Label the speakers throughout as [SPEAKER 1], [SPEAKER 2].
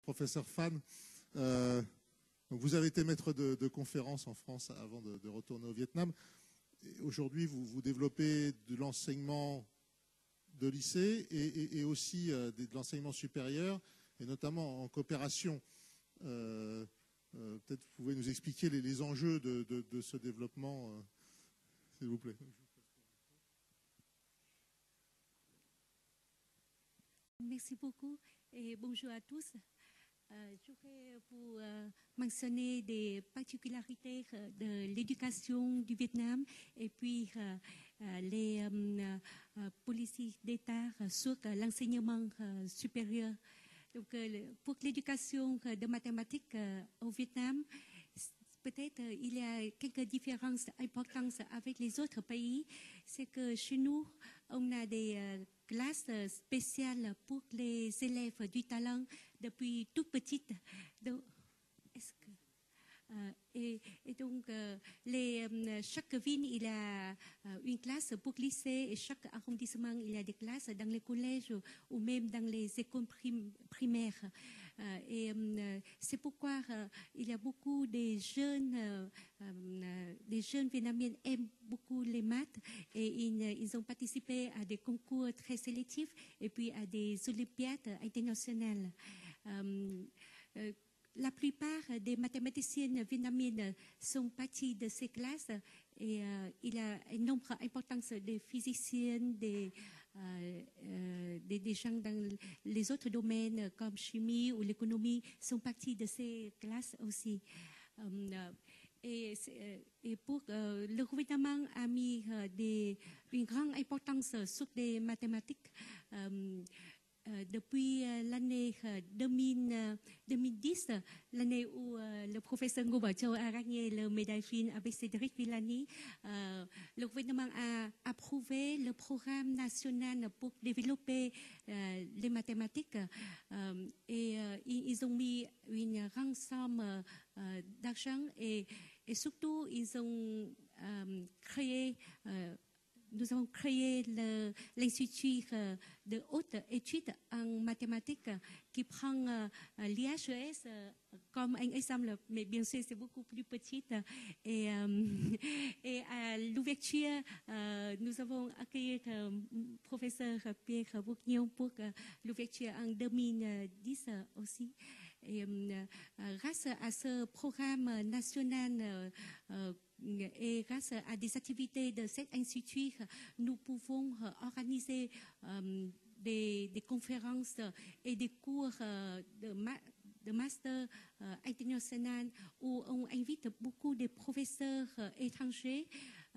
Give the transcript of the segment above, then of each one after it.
[SPEAKER 1] Professeur Fan, vous avez été maître de conférences en France avant de retourner au Vietnam. Aujourd'hui, vous développez de l'enseignement de lycée et aussi de l'enseignement supérieur, et notamment en coopération. Peut-être vous pouvez nous expliquer les enjeux de ce développement, s'il vous plaît.
[SPEAKER 2] Merci beaucoup et bonjour à tous. Je voudrais vous mentionner des particularités de l'éducation du Vietnam et puis les politiques d'État sur l'enseignement supérieur. Donc, pour l'éducation de mathématiques au Vietnam, peut-être il y a quelques différences importantes avec les autres pays. C'est que chez nous, on a des classes spéciales pour les élèves du talent depuis toute petite. Donc, et donc, chaque ville, il y a une classe pour lycée et chaque arrondissement, il y a des classes dans les collèges ou même dans les écoles primaires. Et c'est pourquoi il y a beaucoup de jeunes Vietnamiens aiment beaucoup les maths et ils ont participé à des concours très sélectifs et puis à des olympiades internationales. La plupart des mathématiciens vietnamiens sont partis de ces classes et il y a un nombre important de physiciens, des gens dans les autres domaines comme chimie ou l'économie sont partis de ces classes aussi. Et pour le gouvernement a mis une grande importance sur les mathématiques. Depuis l'année 2010, l'année où le professeur Ngô Bảo Châu a gagné la médaille fine avec Cédric Villani, le gouvernement a approuvé le programme national pour développer les mathématiques et ils ont mis une grande somme d'argent et surtout ils ont créé nous avons créé l'Institut de haute étude en mathématiques qui prend l'IHES comme un exemple, mais bien sûr c'est beaucoup plus petit. Et à l'ouverture, nous avons accueilli le professeur Pierre Bourgnon pour l'ouverture en 2010 aussi. Et grâce à ce programme national et grâce à des activités de cet institut, nous pouvons organiser des conférences et des cours de master international où on invite beaucoup de professeurs étrangers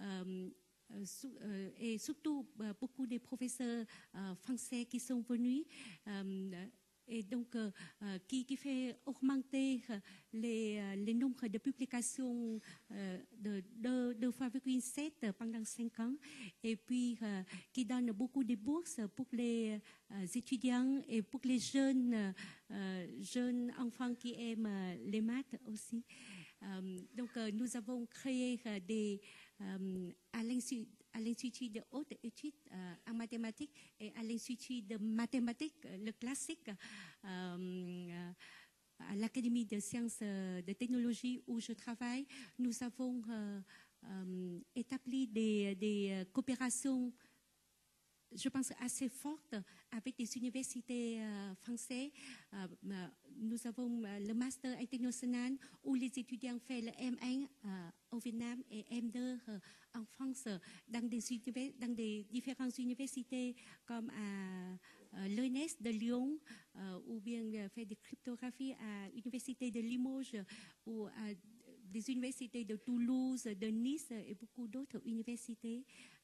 [SPEAKER 2] et surtout beaucoup de professeurs français qui sont venus. Et donc, qui fait augmenter les nombres de publications de 2,7 pendant 5 ans, et puis qui donne beaucoup de bourses pour les étudiants et pour les jeunes enfants qui aiment les maths aussi. Donc, nous avons créé à l'Institut de haute étude en mathématiques et à l'Institut de mathématiques, le classique, à l'Académie de sciences de technologie où je travaille, nous avons établi des coopérations, je pense, assez fortes avec des universités françaises. Nous avons le Master international où les étudiants font le M1 au Vietnam et M2 en France dans des différentes universités comme à l'ENS de Lyon ou bien fait des cryptographies à l'université de Limoges ou à des universités de Toulouse, de Nice et beaucoup d'autres universités.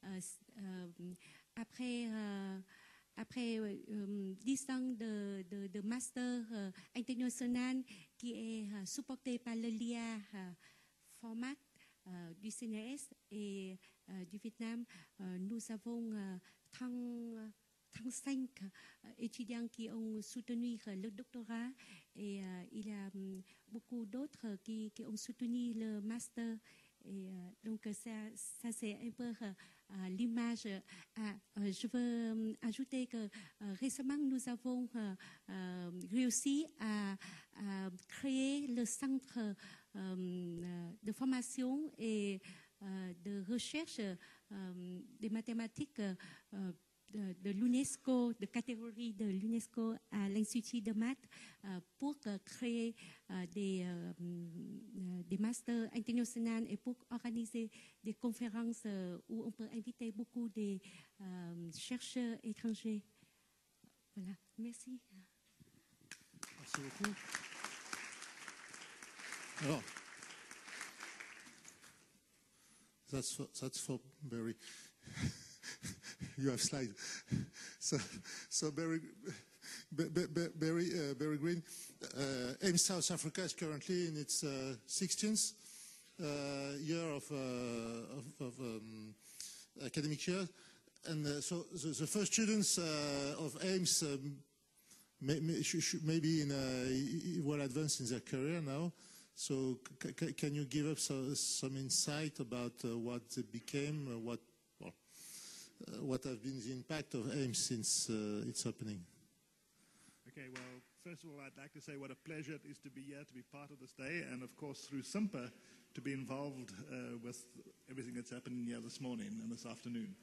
[SPEAKER 2] Après 10 ans de master international qui est supporté par le LIA format du CNRS et du Vietnam, nous avons 35 étudiants qui ont soutenu le doctorat et il y a beaucoup d'autres qui ont soutenu le master. Et donc ça c'est un peu l'image. Je veux ajouter que récemment nous avons réussi à créé le centre de formation et de recherche des mathématiques de l'UNESCO, de catégorie de l'UNESCO à l'Institut de maths pour créer des masters internationaux et pour organiser des conférences où on peut inviter beaucoup de chercheurs étrangers. Voilà, merci.
[SPEAKER 1] Merci beaucoup. Alors, that's for Barry. You have slides. So Barry Green, AIM South Africa is currently in its 16th year of academic year, and so the first students of AIMS maybe well advanced in their career now. So can you give us some insight about what they became, what have been the impact of AIMS since its opening?
[SPEAKER 3] Okay, well, first of all, I'd like to say what a pleasure it is to be here, to be part of this day, and of course through SIMPA to be involved with everything that's happening here this morning and this afternoon.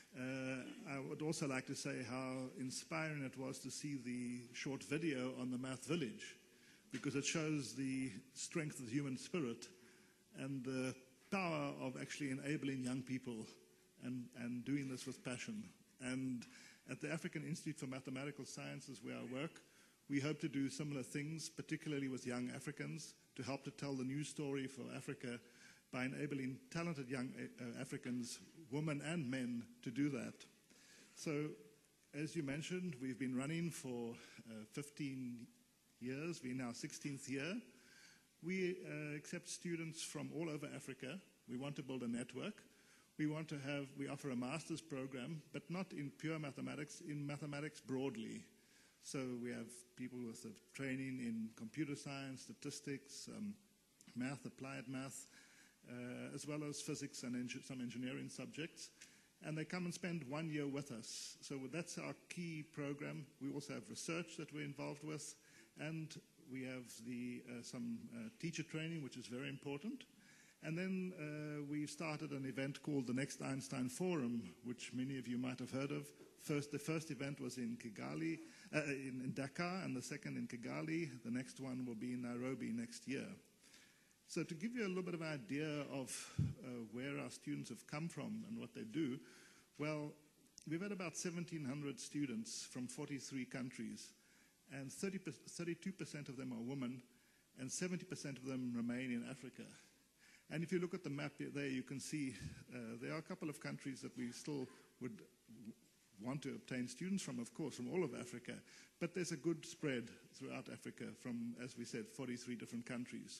[SPEAKER 3] I would also like to say how inspiring it was to see the short video on the Math Village, because it shows the strength of the human spirit and the power of actually enabling young people and doing this with passion. And at the African Institute for Mathematical Sciences, where I work, we hope to do similar things, particularly with young Africans, to help to tell the new story for Africa by enabling talented young Africans, women and men, to do that. So, as you mentioned, we've been running for 15 years. We're in our 16th year. We accept students from all over Africa. We want to build a network. We offer a master's program, but not in pure mathematics, in mathematics broadly. So we have people with training in computer science, statistics, math, applied math, as well as physics and some engineering subjects. And they come and spend 1 year with us. So that's our key program. We also have research that we're involved with, and we have some teacher training, which is very important. And then we started an event called the Next Einstein Forum, which many of you might have heard of. The first event was in Kigali, in Dakar, and the second in Kigali. The next one will be in Nairobi next year. So to give you a little bit of an idea of where our students have come from and what they do, well, we've had about 1,700 students from 43 countries, and 32% of them are women, and 70% of them remain in Africa. And if you look at the map there, you can see there are a couple of countries that we still would want to obtain students from, of course, from all of Africa. But there's a good spread throughout Africa from, as we said, 43 different countries.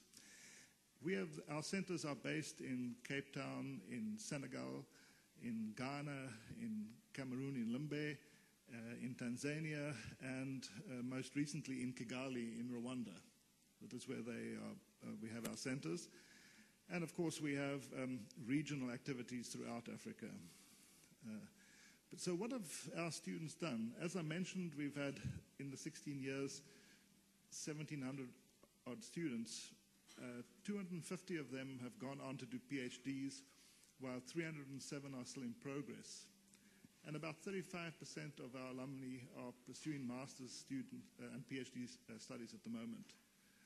[SPEAKER 3] Our centers are based in Cape Town, in Senegal, in Ghana, in Cameroon, in Limbe, in Tanzania, and most recently in Kigali, in Rwanda. That is where we have our centers. And of course, we have regional activities throughout Africa. So what have our students done? As I mentioned, we've had, in the 16 years, 1,700 odd students. 250 of them have gone on to do PhDs, while 307 are still in progress. And about 35% of our alumni are pursuing master's student and PhD studies at the moment.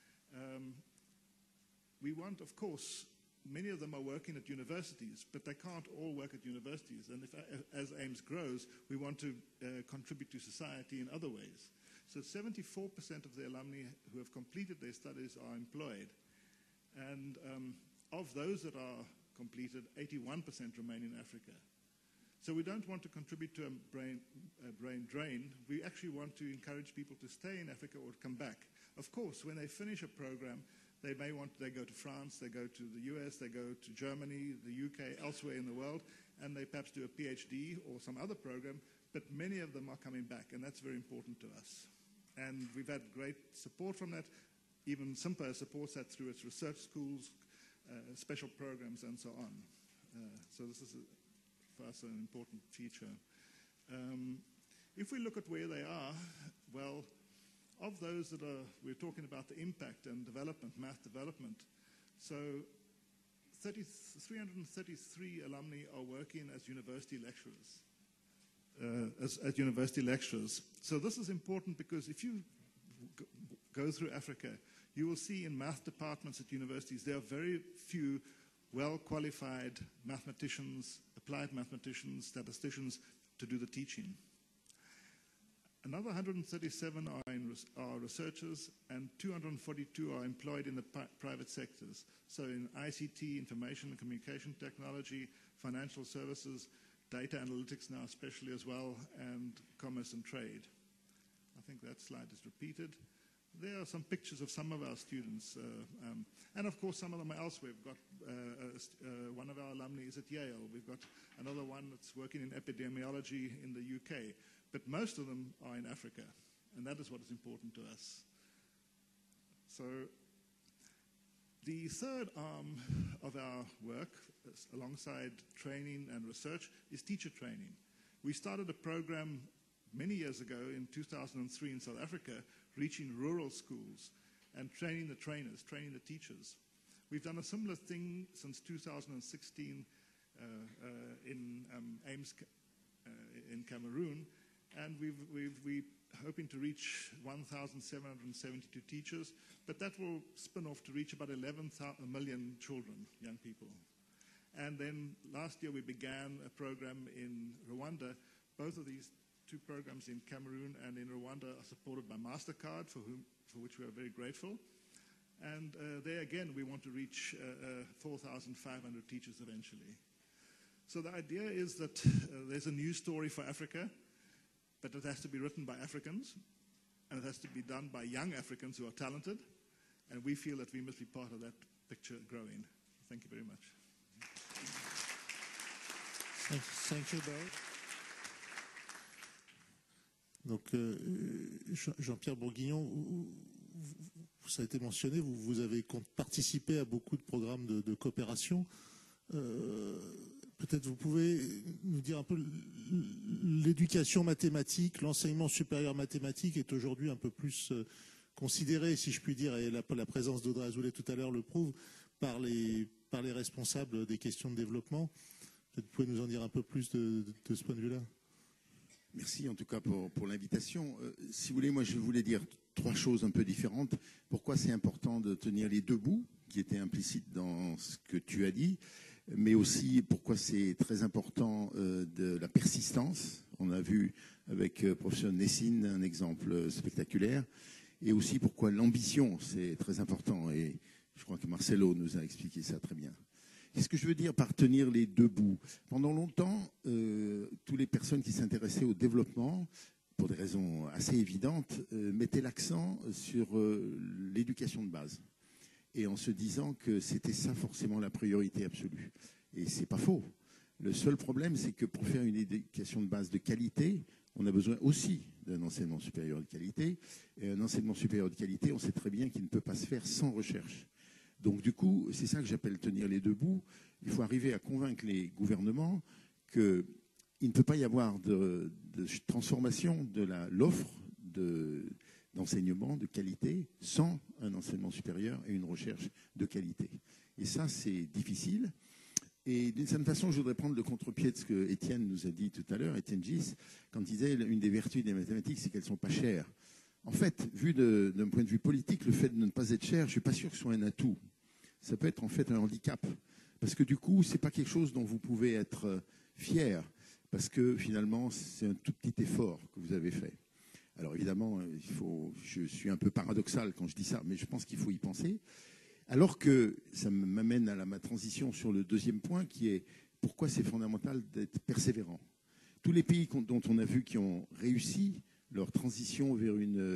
[SPEAKER 3] We want, of course, many of them are working at universities, but they can't all work at universities. And as AIMS grows, we want to contribute to society in other ways. So 74% of the alumni who have completed their studies are employed. And of those that are completed, 81% remain in Africa. So we don't want to contribute to a brain drain. We actually want to encourage people to stay in Africa or come back. Of course, when they finish a program, they go to France, they go to the US, they go to Germany, the UK, elsewhere in the world, and they perhaps do a PhD or some other program, but many of them are coming back, and that's very important to us. And we've had great support from that. Even SIMPA supports that through its research schools, special programs, and so on. So this is, for us, an important feature. If we look at where they are, well, of those we're talking about the impact and development, math development. So 333 alumni are working as university lecturers. As university lecturers. So this is important because if you go through Africa, you will see in math departments at universities there are very few well-qualified mathematicians, applied mathematicians, statisticians to do the teaching. Another 137 are researchers, and 242 are employed in the private sectors. So in ICT, information and communication technology, financial services, data analytics now especially as well, and commerce and trade. I think that slide is repeated. There are some pictures of some of our students, and of course some of them are elsewhere. We've got one of our alumni is at Yale. We've got another one that's working in epidemiology in the UK. But most of them are in Africa, and that is what is important to us. So the third arm of our work, alongside training and research, is teacher training. We started a program many years ago in 2003 in South Africa, reaching rural schools and training the trainers, training the teachers. We've done a similar thing since 2016 in Ames in Cameroon, and we're hoping to reach 1,772 teachers, but that will spin off to reach about 11 million children, young people. And then last year we began a program in Rwanda. Both of these two programs in Cameroon and in Rwanda are supported by MasterCard, for which we are very grateful. And there again, we want to reach 4,500 teachers eventually. So the idea is that there's a new story for Africa, but it has to be written by Africans, and it has to be done by young Africans who are talented, and we feel that we must be part of that picture growing. Thank you very much.
[SPEAKER 1] Thank you, Barry. Donc, Jean-Pierre Bourguignon, ça a été mentionné, vous avez participé à beaucoup de programmes de coopération. Peut-être vous pouvez nous dire un peu, l'éducation mathématique, l'enseignement supérieur mathématique est aujourd'hui un peu plus considéré, si je puis dire, et la présence d'Audrey Azoulay tout à l'heure le prouve, par les responsables des questions de développement. Peut-être vous pouvez nous en dire un peu plus de ce point de vue-là.
[SPEAKER 4] Merci en tout cas pour l'invitation. Si vous voulez, moi je voulais dire trois choses un peu différentes. Pourquoi c'est important de tenir les deux bouts, qui étaient implicites dans ce que tu as dit, mais aussi pourquoi c'est très important de la persistance. On a vu avec professeur Nessine un exemple spectaculaire. Et aussi pourquoi l'ambition, c'est très important. Et je crois que Marcelo nous a expliqué ça très bien. Qu'est-ce que je veux dire par tenir les deux bouts? Pendant longtemps, toutes les personnes qui s'intéressaient au développement, pour des raisons assez évidentes, mettaient l'accent sur l'éducation de base. Et en se disant que c'était ça forcément la priorité absolue. Et c'est pas faux. Le seul problème, c'est que pour faire une éducation de base de qualité, on a besoin aussi d'un enseignement supérieur de qualité. Et un enseignement supérieur de qualité, on sait très bien qu'il ne peut pas se faire sans recherche. Donc du coup, c'est ça que j'appelle tenir les deux bouts. Il faut arriver à convaincre les gouvernements qu'il ne peut pas y avoir de transformation de l'offre d'enseignement de qualité sans un enseignement supérieur et une recherche de qualité. Et ça, c'est difficile. Et d'une certaine façon, je voudrais prendre le contre-pied de ce que Étienne nous a dit tout à l'heure, Étienne Gis, quand il disait une des vertus des mathématiques, c'est qu'elles ne sont pas chères. En fait, vu d'un point de vue politique, le fait de ne pas être cher, je ne suis pas sûr que ce soit un atout. Ça peut être en fait un handicap. Parce que du coup, ce n'est pas quelque chose dont vous pouvez être fier. Parce que finalement, c'est un tout petit effort que vous avez fait. Alors évidemment, je suis un peu paradoxal quand je dis ça, mais je pense qu'il faut y penser. Alors que ça m'amène à ma transition sur le deuxième point, qui est pourquoi c'est fondamental d'être persévérant. Tous les pays dont on a vu qui ont réussi leur transition vers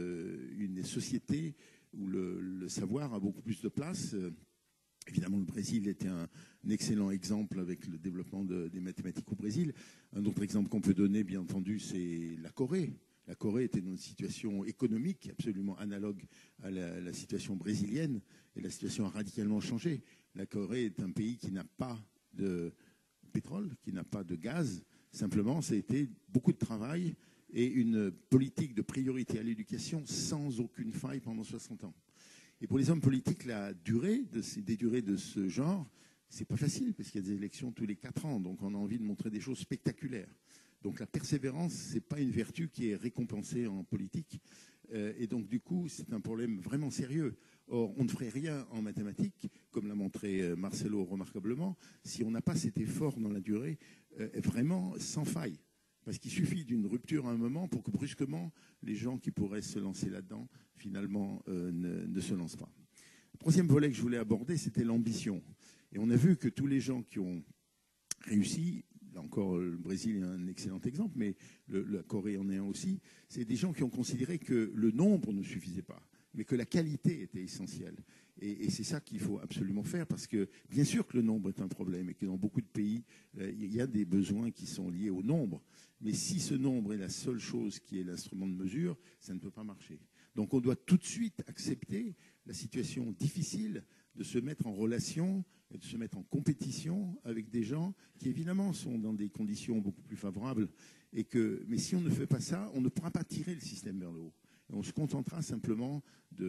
[SPEAKER 4] une société où le savoir a beaucoup plus de place. Évidemment, le Brésil était un excellent exemple avec le développement des mathématiques au Brésil. Un autre exemple qu'on peut donner, bien entendu, c'est la Corée. La Corée était dans une situation économique absolument analogue à la situation brésilienne, et la situation a radicalement changé. La Corée est un pays qui n'a pas de pétrole, qui n'a pas de gaz. Simplement, ça a été beaucoup de travail et une politique de priorité à l'éducation sans aucune faille pendant 60 ans. Et pour les hommes politiques, la durée des durées de ce genre, c'est pas facile parce qu'il y a des élections tous les 4 ans, donc on a envie de montrer des choses spectaculaires. Donc la persévérance, c'est pas une vertu qui est récompensée en politique, et donc du coup, c'est un problème vraiment sérieux. Or, on ne ferait rien en mathématiques, comme l'a montré Marcelo remarquablement, si on n'a pas cet effort dans la durée vraiment sans faille. Parce qu'il suffit d'une rupture à un moment pour que brusquement, les gens qui pourraient se lancer là-dedans, finalement, ne se lancent pas. Le troisième volet que je voulais aborder, c'était l'ambition. Et on a vu que tous les gens qui ont réussi, là encore, le Brésil est un excellent exemple, mais la Corée en est un aussi, c'est des gens qui ont considéré que le nombre ne suffisait pas, mais que la qualité était essentielle. Et c'est ça qu'il faut absolument faire, parce que bien sûr que le nombre est un problème et que dans beaucoup de pays, il y a des besoins qui sont liés au nombre. Mais si ce nombre est la seule chose qui est l'instrument de mesure, ça ne peut pas marcher. Donc on doit tout de suite accepter la situation difficile de se mettre en relation, et de se mettre en compétition avec des gens qui évidemment sont dans des conditions beaucoup plus favorables. Mais si on ne fait pas ça, on ne pourra pas tirer le système vers le haut. On se contentera simplement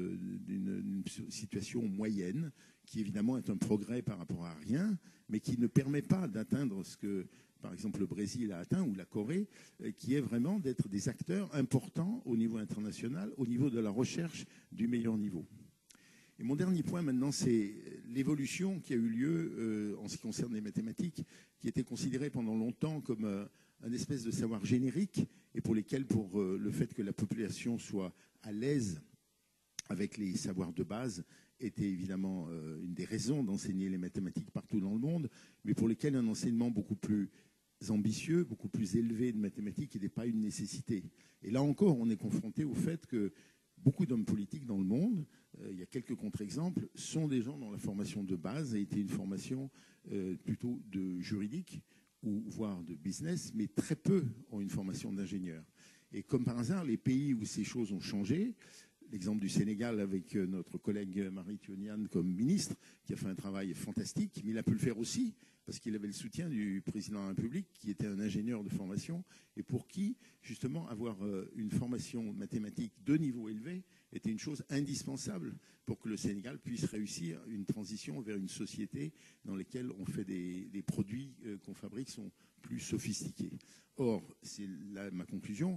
[SPEAKER 4] d'une situation moyenne, qui évidemment est un progrès par rapport à rien, mais qui ne permet pas d'atteindre ce que, par exemple, le Brésil a atteint, ou la Corée, qui est vraiment d'être des acteurs importants au niveau international, au niveau de la recherche du meilleur niveau. Et mon dernier point maintenant, c'est l'évolution qui a eu lieu en ce qui concerne les mathématiques, qui était considérée pendant longtemps comme un espèce de savoir générique, et pour le fait que la population soit à l'aise avec les savoirs de base était évidemment une des raisons d'enseigner les mathématiques partout dans le monde, mais pour lesquels un enseignement beaucoup plus ambitieux, beaucoup plus élevé de mathématiques n'était pas une nécessité. Et là encore, on est confronté au fait que beaucoup d'hommes politiques dans le monde, il y a quelques contre-exemples, sont des gens dont la formation de base a été une formation plutôt de juridique, ou voire de business, mais très peu ont une formation d'ingénieur. Et comme par hasard, les pays où ces choses ont changé, l'exemple du Sénégal avec notre collègue Marie Thionian comme ministre, qui a fait un travail fantastique, mais il a pu le faire aussi parce qu'il avait le soutien du président de la République, qui était un ingénieur de formation, et pour qui, justement, avoir une formation mathématique de niveau élevé était une chose indispensable pour que le Sénégal puisse réussir une transition vers une société dans laquelle on fait des produits qu'on fabrique sont plus sophistiqués. Or, c'est là ma conclusion,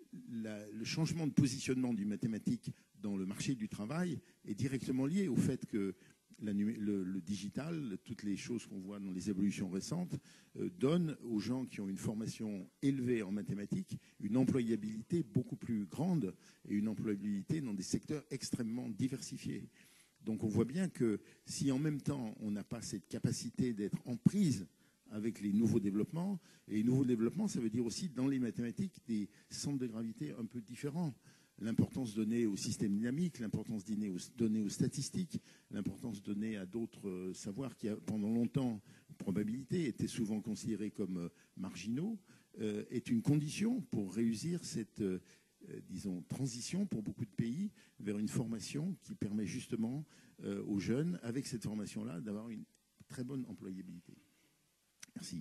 [SPEAKER 4] le changement de positionnement du mathématique dans le marché du travail est directement lié au fait que le digital, toutes les choses qu'on voit dans les évolutions récentes, donnent aux gens qui ont une formation élevée en mathématiques une employabilité beaucoup plus grande et une employabilité dans des secteurs extrêmement diversifiés. Donc on voit bien que si en même temps on n'a pas cette capacité d'être en prise avec les nouveaux développements, et les nouveaux développements, ça veut dire aussi dans les mathématiques des centres de gravité un peu différents. L'importance donnée au système dynamique, l'importance donnée aux statistiques, l'importance donnée à d'autres savoirs qui, pendant longtemps, probabilité, étaient souvent considérés comme marginaux, est une condition pour réussir cette, disons, transition pour beaucoup de pays vers une formation qui permet justement aux jeunes, avec cette formation-là, d'avoir une très bonne employabilité. Merci.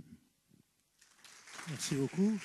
[SPEAKER 1] Merci beaucoup.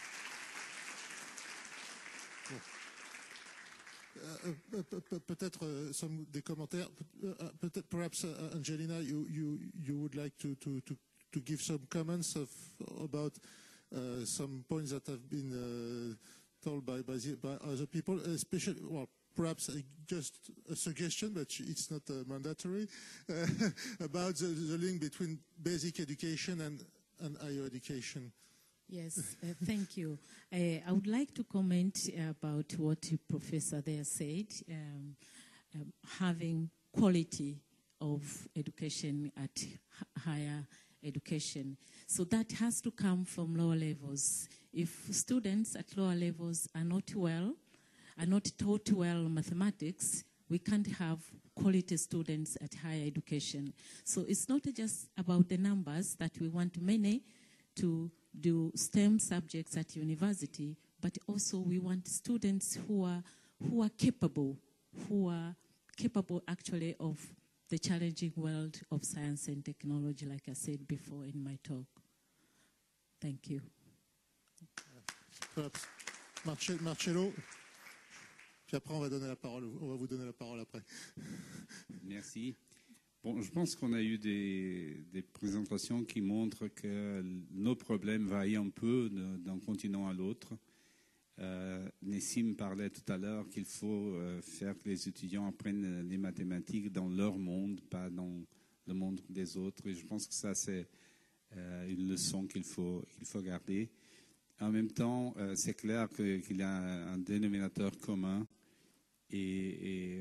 [SPEAKER 1] Peut-être des commentaires. Peut-être, perhaps, Angelina, you would like to give some comments about some points that have been told by other people, especially, well, perhaps just a suggestion, but it's not mandatory, about the link between basic education and higher education.
[SPEAKER 5] Yes, thank you. I would like to comment about what Professor there said, having quality of education at higher education. So that has to come from lower levels. If students at lower levels are not taught well mathematics, we can't have quality students at higher education. So it's not just about the numbers that we want many to do STEM subjects at university, but also we want students who are capable actually of the challenging world of science and technology, like I said before in my talk. Thank you.
[SPEAKER 1] Perhaps Marcello. Puis après, on va vous donner la parole après.
[SPEAKER 6] Merci. Bon, je pense qu'on a eu des présentations qui montrent que nos problèmes varient un peu d'un continent à l'autre. Nessim parlait tout à l'heure qu'il faut faire que les étudiants apprennent les mathématiques dans leur monde, pas dans le monde des autres. Et je pense que ça, c'est une leçon qu'il faut garder. En même temps, c'est clair qu'il y a un dénominateur commun. Et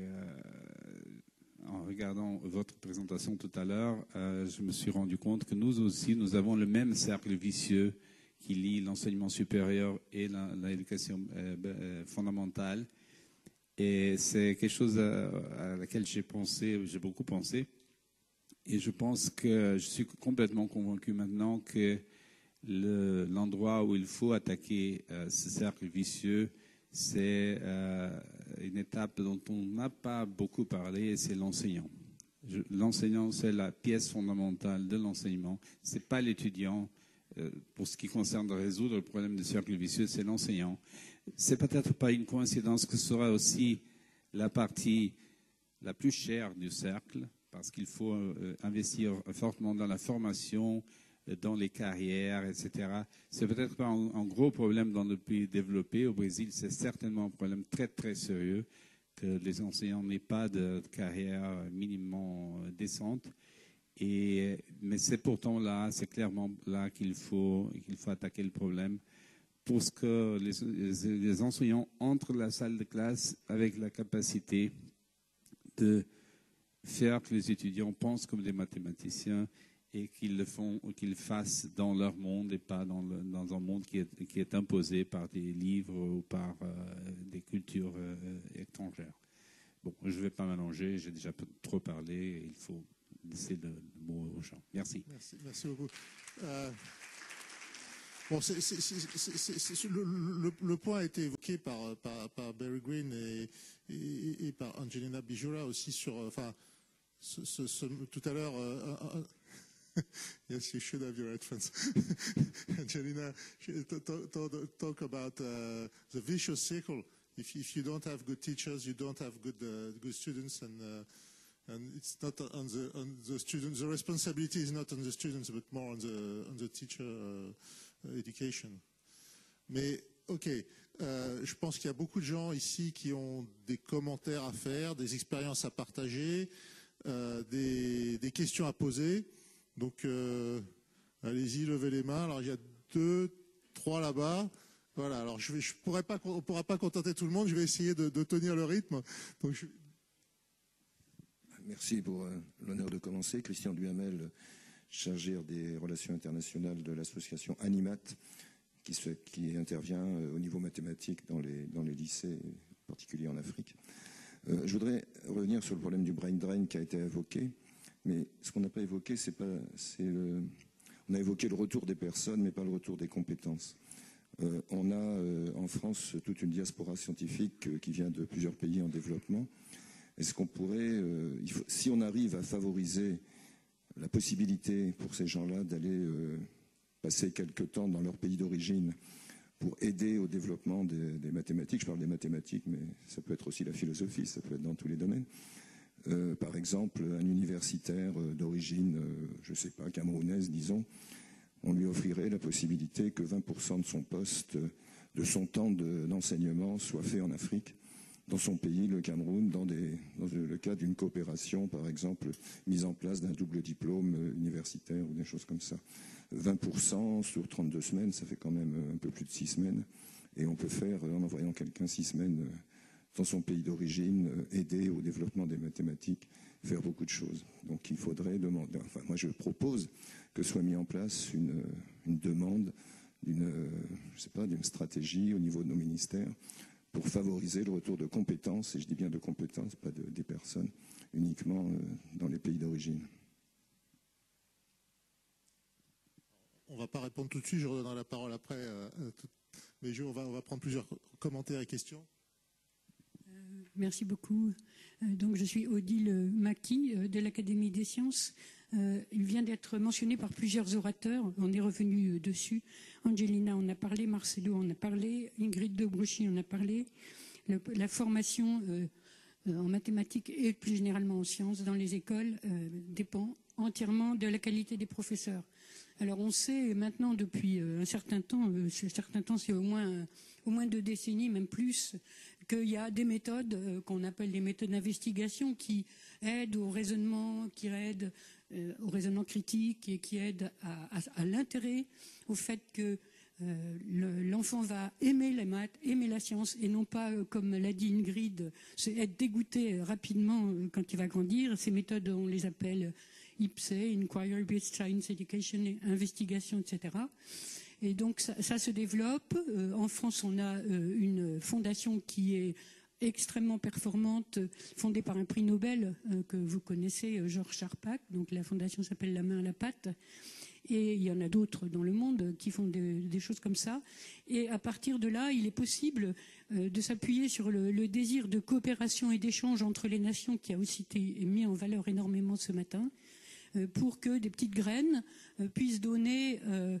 [SPEAKER 6] en regardant votre présentation tout à l'heure, je me suis rendu compte que nous aussi, nous avons le même cercle vicieux qui lie l'enseignement supérieur et l'éducation fondamentale. Et c'est quelque chose à laquelle j'ai beaucoup pensé. Et je pense que je suis complètement convaincu maintenant que l'endroit où il faut attaquer ce cercle vicieux, c'est une étape dont on n'a pas beaucoup parlé, et c'est l'enseignant. L'enseignant, c'est la pièce fondamentale de l'enseignement. Ce n'est pas l'étudiant. Pour ce qui concerne de résoudre le problème du cercle vicieux, c'est l'enseignant. C'est peut-être pas une coïncidence que ce sera aussi la partie la plus chère du cercle, parce qu'il faut investir fortement dans la formation, dans les carrières, etc. C'est peut-être pas un gros problème dans le pays développé. Au Brésil, c'est certainement un problème très, très sérieux que les enseignants n'aient pas de carrière minimum décente. Mais c'est pourtant là, c'est clairement là qu'il faut attaquer le problème pour que les enseignants entrent dans la salle de classe avec la capacité de faire que les étudiants pensent comme des mathématiciens et qu'ils le fassent dans leur monde et pas dans un monde qui est imposé par des livres ou par des cultures étrangères. Bon, je ne vais pas m'allonger, j'ai déjà trop parlé, il faut laisser le mot aux gens. Merci.
[SPEAKER 1] Merci beaucoup. Bon, le point a été évoqué par Barry Green et par Angelina Bijura aussi sur, tout à l'heure. Yes, you should have your headphones. Angelina, talk about the vicious circle. If you don't have good teachers, you don't have good students, and it's not on the students. The responsibility is not on the students, but more on the teacher education. Mais ok, je pense qu'il y a beaucoup de gens ici qui ont des commentaires à faire, des expériences à partager, des questions à poser. Donc, allez-y, levez les mains. Alors, il y a 2, 3 là-bas. Voilà. Alors, on pourra pas contenter tout le monde. Je vais essayer de tenir le rythme. Donc,
[SPEAKER 7] Merci pour l'honneur de commencer. Christian Duhamel, chargé des relations internationales de l'association Animat, qui intervient au niveau mathématique dans les lycées, en particulier en Afrique. Je voudrais revenir sur le problème du brain drain qui a été évoqué. Mais ce qu'on n'a pas évoqué, on a évoqué le retour des personnes, mais pas le retour des compétences. On a en France toute une diaspora scientifique qui vient de plusieurs pays en développement. Est-ce qu'on pourrait, si on arrive à favoriser la possibilité pour ces gens-là d'aller passer quelque temps dans leur pays d'origine pour aider au développement des mathématiques, je parle des mathématiques, mais ça peut être aussi la philosophie, ça peut être dans tous les domaines. Par exemple, un universitaire d'origine, je ne sais pas, camerounaise, disons, on lui offrirait la possibilité que 20% de son poste, de son temps d'enseignement soit fait en Afrique, dans son pays, le Cameroun, dans le cadre d'une coopération, par exemple, mise en place d'un double diplôme universitaire ou des choses comme ça. 20% sur 32 semaines, ça fait quand même un peu plus de 6 semaines. Et on peut faire, en envoyant quelqu'un 6 semaines dans son pays d'origine, aider au développement des mathématiques, faire beaucoup de choses. Donc il faudrait demander, enfin moi je propose que soit mis en place une demande d'une stratégie au niveau de nos ministères pour favoriser le retour de compétences, et je dis bien de compétences, pas des personnes, uniquement dans les pays d'origine.
[SPEAKER 1] on ne va pas répondre tout de suite, je redonnerai la parole après. Mais on va prendre plusieurs commentaires et questions.
[SPEAKER 8] Merci beaucoup. Donc, je suis Odile Maki de l'Académie des sciences. il vient d'être mentionné par plusieurs orateurs, on est revenu dessus. Angelina en a parlé, Marcelo en a parlé, Ingrid de Brochy en a parlé. La formation en mathématiques et plus généralement en sciences dans les écoles dépend entièrement de la qualité des professeurs. Alors on sait maintenant depuis un certain temps, c'est au moins 2 décennies, même plus, qu'il y a des méthodes qu'on appelle les méthodes d'investigation qui aident au raisonnement, qui aident au raisonnement critique et qui aident à l'intérêt, au fait que l'enfant va aimer les maths, aimer la science et non pas, comme l'a dit Ingrid, être dégoûté rapidement quand il va grandir. Ces méthodes, on les appelle IPSE, Inquiry-Based Science Education, investigation, etc. Et donc ça se développe. En France, on a une fondation qui est extrêmement performante, fondée par un prix Nobel que vous connaissez, Georges Charpak. Donc la fondation s'appelle La main à la pâte. Et il y en a d'autres dans le monde qui font des choses comme ça. Et à partir de là, il est possible de s'appuyer sur le désir de coopération et d'échange entre les nations qui a aussi été mis en valeur énormément ce matin, pour que des petites graines puissent donner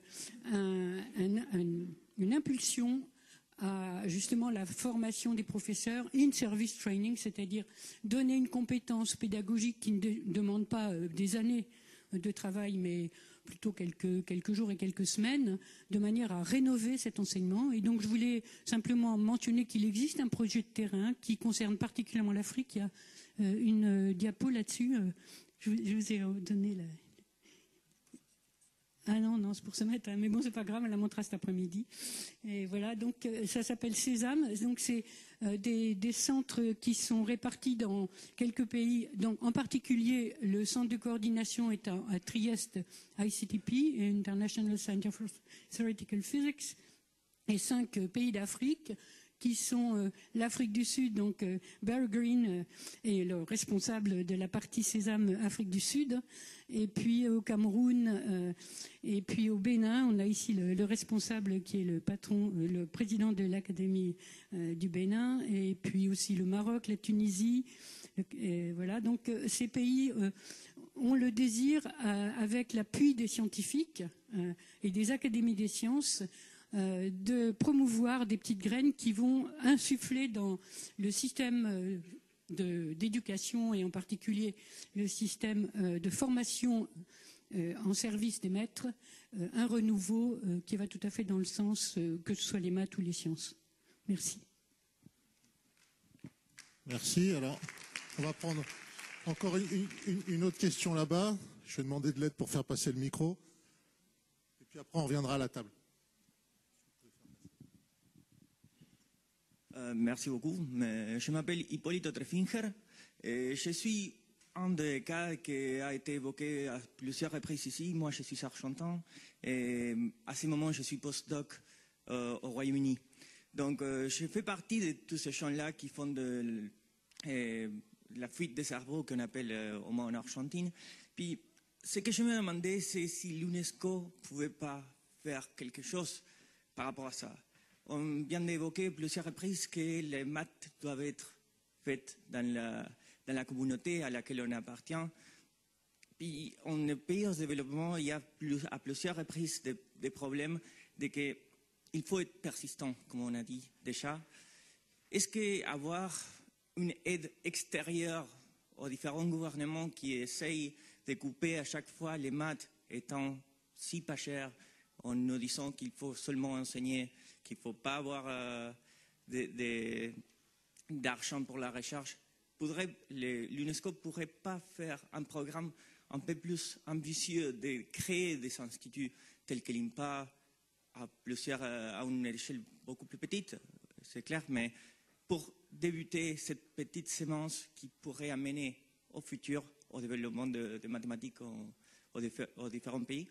[SPEAKER 8] une impulsion à justement la formation des professeurs, in-service training, c'est-à-dire donner une compétence pédagogique qui ne demande pas des années de travail, mais plutôt quelques jours et quelques semaines, de manière à rénover cet enseignement. Et donc je voulais simplement mentionner qu'il existe un projet de terrain qui concerne particulièrement l'Afrique. Il y a une diapo là-dessus. Je vous ai donné la... Ah non, c'est pour ce matin. Mais bon, c'est pas grave, elle la montrera cet après-midi. Et voilà, donc ça s'appelle Sésame. Donc c'est des centres qui sont répartis dans quelques pays. Donc, en particulier, le centre de coordination est à Trieste, ICTP, International Center for Theoretical Physics, et 5 pays d'Afrique, qui sont l'Afrique du Sud, donc Barry Green est le responsable de la partie Sésame Afrique du Sud, et puis au Cameroun, et puis au Bénin, on a ici le responsable qui est le patron, le président de l'Académie du Bénin, et puis aussi le Maroc, la Tunisie, voilà, donc ces pays ont le désir, avec l'appui des scientifiques et des académies des sciences, de promouvoir des petites graines qui vont insuffler dans le système d'éducation et en particulier le système de formation en service des maîtres, un renouveau qui va tout à fait dans le sens que ce soit les maths ou les sciences. Merci.
[SPEAKER 1] Merci. Alors, on va prendre encore une autre question là-bas. Je vais demander de l'aide pour faire passer le micro. Et puis après, on reviendra à la table.
[SPEAKER 9] Merci beaucoup. Je m'appelle Hippolyte Treffinger et je suis un des cas qui a été évoqué à plusieurs reprises ici. Moi, je suis argentin et à ce moment, je suis postdoc au Royaume-Uni. Donc, je fais partie de tous ces gens-là qui font de la fuite des cerveaux qu'on appelle au moins en Argentine. Puis, ce que je me demandais, c'est si l'UNESCO ne pouvait pas faire quelque chose par rapport à ça. On vient d'évoquer plusieurs reprises que les maths doivent être faites dans la communauté à laquelle on appartient. Puis, en pays en développement, il y a à plusieurs reprises des problèmes de que il faut être persistant, comme on a dit déjà. Est-ce qu'avoir une aide extérieure aux différents gouvernements qui essayent de couper à chaque fois les maths étant si pas chères, en nous disant qu'il faut seulement enseigner, qu'il ne faut pas avoir d'argent pour la recherche, l'UNESCO ne pourrait pas faire un programme un peu plus ambitieux de créer des instituts tels que l'INPA à une échelle beaucoup plus petite, c'est clair, mais pour débuter cette petite sémence qui pourrait amener au futur au développement de mathématiques aux différents pays.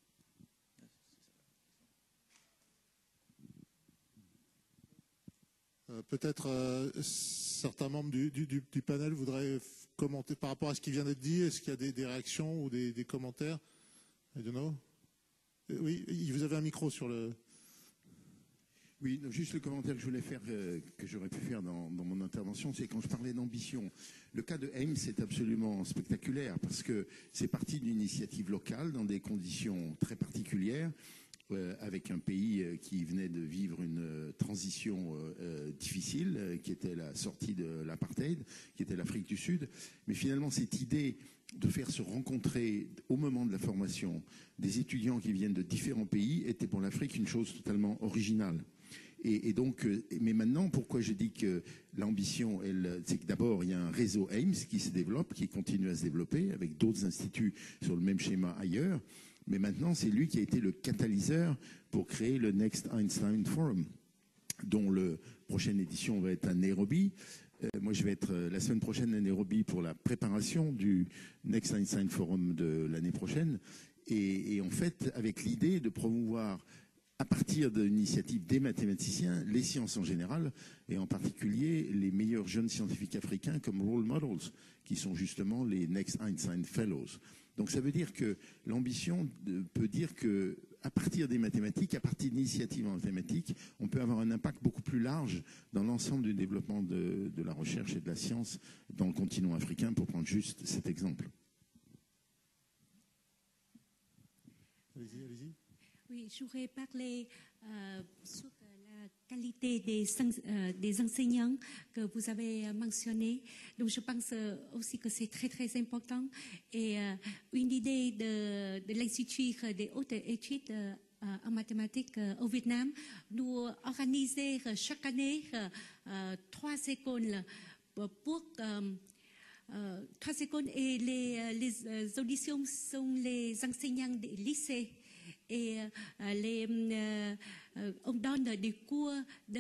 [SPEAKER 1] Peut-être certains membres du panel voudraient commenter par rapport à ce qui vient d'être dit. Est-ce qu'il y a des réactions ou des commentaires? I don't know. Oui, vous avez un micro sur le...
[SPEAKER 4] Oui, juste le commentaire que je voulais faire, que j'aurais pu faire dans mon intervention, c'est quand je parlais d'ambition. Le cas de Ames est absolument spectaculaire parce que c'est parti d'une initiative locale dans des conditions très particulières, avec un pays qui venait de vivre une transition difficile, qui était la sortie de l'apartheid, qui était l'Afrique du Sud. Mais finalement, cette idée de faire se rencontrer au moment de la formation des étudiants qui viennent de différents pays était pour l'Afrique une chose totalement originale. Et donc, mais maintenant, pourquoi je dis que l'ambition, c'est que d'abord, il y a un réseau Ames qui se développe, qui continue à se développer, avec d'autres instituts sur le même schéma ailleurs. Mais maintenant, c'est lui qui a été le catalyseur pour créer le Next Einstein Forum, dont la prochaine édition va être à Nairobi. Moi, je vais être la semaine prochaine à Nairobi pour la préparation du Next Einstein Forum de l'année prochaine. Et en fait, avec l'idée de promouvoir, à partir de l'initiative des mathématiciens, les sciences en général, et en particulier les meilleurs jeunes scientifiques africains comme role models, qui sont justement les Next Einstein Fellows. Donc ça veut dire que l'ambition peut dire que à partir des mathématiques, à partir d'initiatives en mathématiques, on peut avoir un impact beaucoup plus large dans l'ensemble du développement de la recherche et de la science dans le continent africain, pour prendre juste cet exemple.
[SPEAKER 1] Allez-y, allez-y.
[SPEAKER 2] Oui, je voudrais parler sur la qualité des enseignants que vous avez mentionnés. Donc, je pense aussi que c'est très, très important. Et une idée de l'Institut des hautes études en mathématiques au Vietnam, nous organisons chaque année 3 écoles pour 3 écoles et les auditions sont les enseignants des lycées. Et on donne des cours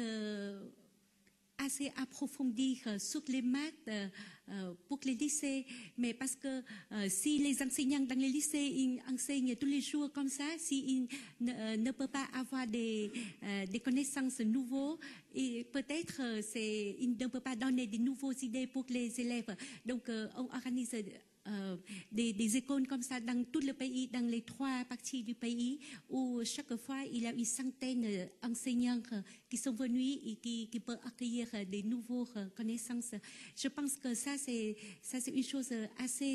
[SPEAKER 2] assez approfondis sur les maths pour les lycées. Mais parce que si les enseignants dans les lycées ils enseignent tous les jours comme ça, s'ils ne peuvent pas avoir des connaissances nouvelles, et peut-être ils ne peuvent pas donner de nouvelles idées pour les élèves. Donc on organise des écoles comme ça dans tout le pays, dans les 3 parties du pays, où chaque fois il y a une centaine d'enseignants qui sont venus et qui peuvent accueillir des nouvelles connaissances. Je pense que ça c'est une chose assez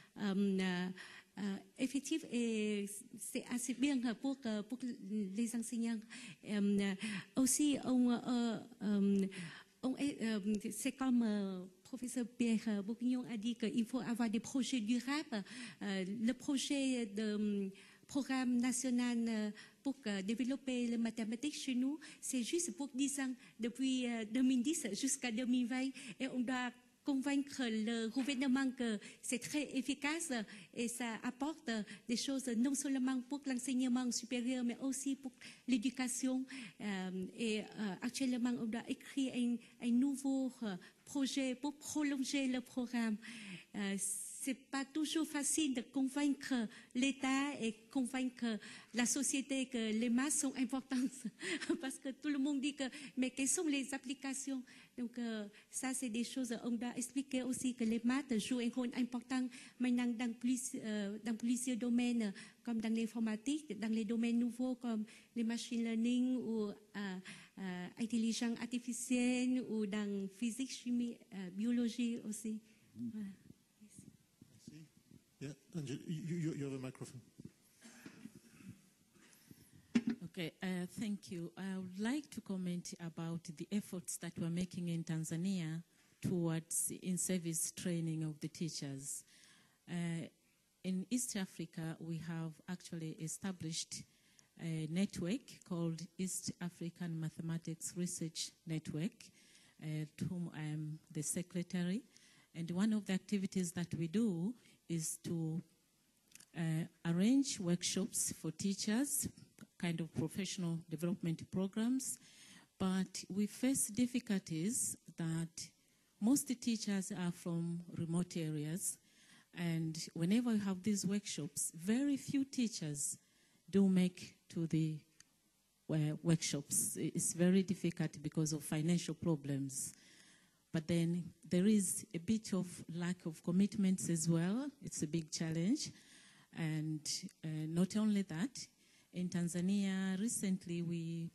[SPEAKER 2] effective et c'est assez bien pour les enseignants. Aussi, c'est comme professeur Pierre Bourguignon a dit qu'il faut avoir des projets durables. Le projet de programme national pour développer les mathématiques chez nous, c'est juste pour 10 ans, depuis 2010 jusqu'à 2020. Et on doit convaincre le gouvernement que c'est très efficace et ça apporte des choses non seulement pour l'enseignement supérieur, mais aussi pour l'éducation. Et actuellement, on doit écrire un nouveau projet pour prolonger le programme. C'est pas toujours facile de convaincre l'État et convaincre la société que les maths sont importantes parce que tout le monde dit que mais quelles sont les applications. Donc ça c'est des choses on doit expliquer aussi que les maths jouent un rôle important maintenant dans plusieurs domaines comme dans l'informatique, dans les domaines nouveaux comme les machine learning ou intelligence artificielle ou dans physique, chimie, biologie aussi. Voilà.
[SPEAKER 1] Yeah, Angel, you have a microphone.
[SPEAKER 5] Okay, thank you. I would like to comment about the efforts that we're making in Tanzania towards in-service training of the teachers. In East Africa, we have actually established a network called East African Mathematics Research Network, to whom I am the secretary. And one of the activities that we do is to arrange workshops for teachers, kind of professional development programs. But we face difficulties that most teachers are from remote areas. And whenever we have these workshops, very few teachers do make to the workshops. It's very difficult because of financial problems. But then there is a bit of lack of commitments as well. It's a big challenge. And not only that, in Tanzania, recently we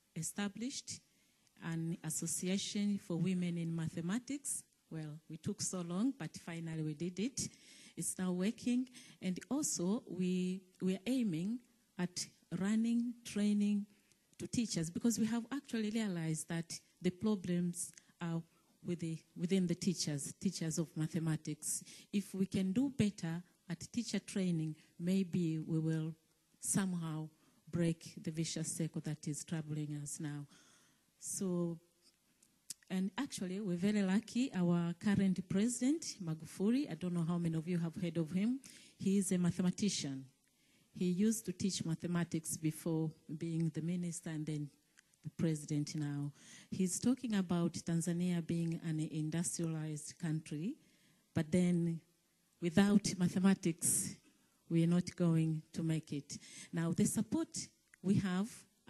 [SPEAKER 5] established an association for women in mathematics. Well, we took so long, but finally we did it. It's now working. And also, we are aiming at running training to teachers, because we have actually realized that the problems are within the teachers of mathematics. If we can do better at teacher training, maybe we will somehow break the vicious circle that is troubling us now. So, and actually, we're very lucky. Our current president, Magufuli, I don't know how many of you have heard of him. He is a mathematician. He used to teach mathematics before being the minister and then the president now. He's talking about Tanzania being an industrialized country, but then without mathematics, we are not going to make it. Now, the support we have,